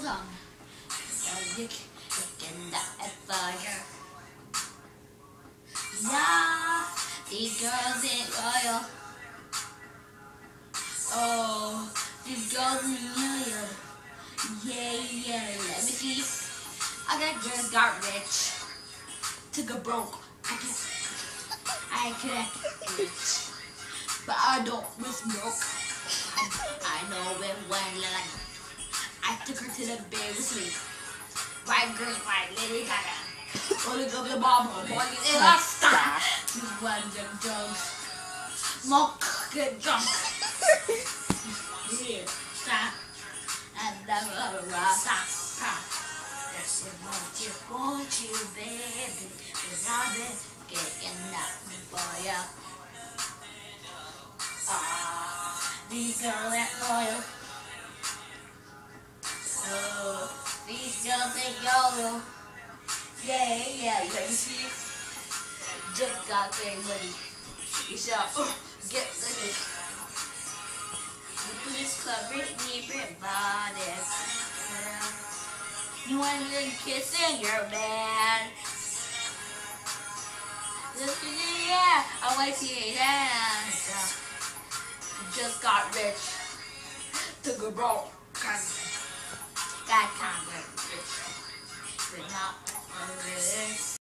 come. You can die fire. Yeah, these girls ain't loyal. Oh, these girls ain't loyal. Yeah, let me see. I got rich. Took a broke. I could rich. But I don't miss milk. I know it when like I took her to the bed with me. White girl, white Lady Gaga. Only go to the mama, boy, it's a star. You run them drugs. Smoke, get drunk. Yeah, stop. And never stop. That's it, want you, baby. Cause I've been getting up for ya. These girls ain't loyal. Oh, these girls ain't loyal. Yeah, you see? Just got very money. You shall get ready. The police club Britney, everybody. You want to kissing your man. Listen, yeah, I want to see you dance. Just got rich. Took a broke. Got kind of rich. But not rich.